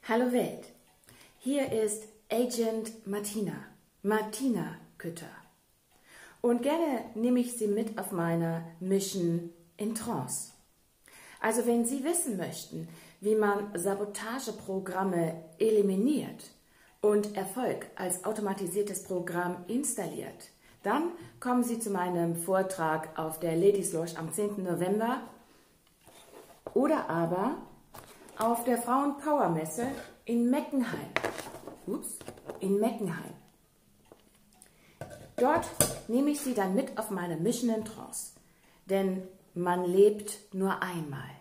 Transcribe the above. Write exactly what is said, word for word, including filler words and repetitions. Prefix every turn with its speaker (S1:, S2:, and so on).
S1: Hallo Welt, hier ist Agent Martina, Martina Kütter. Und gerne nehme ich Sie mit auf meine Mission in Trance. Also wenn Sie wissen möchten, wie man Sabotageprogramme eliminiert und Erfolg als automatisiertes Programm installiert, dann kommen Sie zu meinem Vortrag auf der Ladies Lounge am zehnten November oder aber auf der Frauenpower-Messe in Meckenheim. Ups, in Meckenheim. Dort nehme ich Sie dann mit auf meine Mission in Trance, denn man lebt nur einmal.